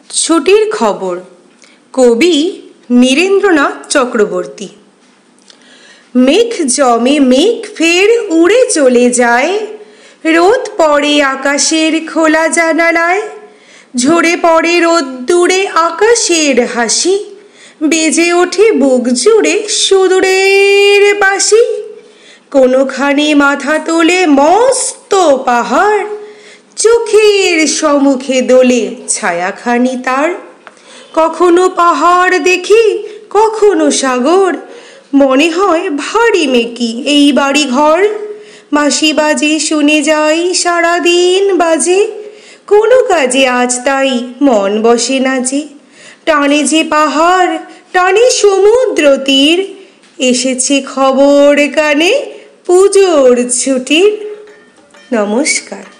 ছুটির খবর। কবি নীরেন্দ্রনাথ চক্রবর্তী। মেঘ জমে মেঘ ফের উড়ে চলে যায়, রোদ পড়ে আকাশের খোলা জানালায়, ঝরে পড়ে রোদ্দুরে আকাশের হাসি, বেজে ওঠে বুক জুড়ে সুদূরের বাঁশি। কোনোখানে মাথা তোলে মস্ত পাহাড়, চোখের সম্মুখে দোলে ছায়াখানি তার। কখনো পাহাড় দেখি কখনো সাগর, মনে হয় ভারী মেকি এই বাড়ি ঘর। বাঁশি বাজে শুনে যাই সারাদিন বাজে, কোনো কাজে আজ তাই মন বসে না যে। টানে যে পাহাড় টানে সমুদ্র তীর, এসেছে খবর কানে পুজোর ছুটির। নমস্কার।